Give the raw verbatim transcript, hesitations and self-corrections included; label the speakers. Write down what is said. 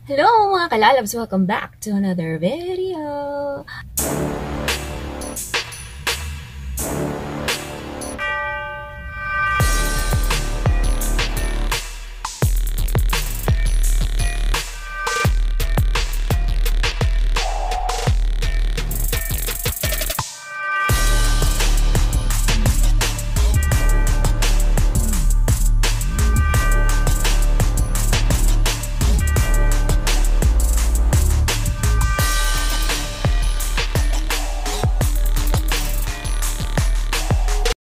Speaker 1: Hello mga kalalabs! Welcome back to another video!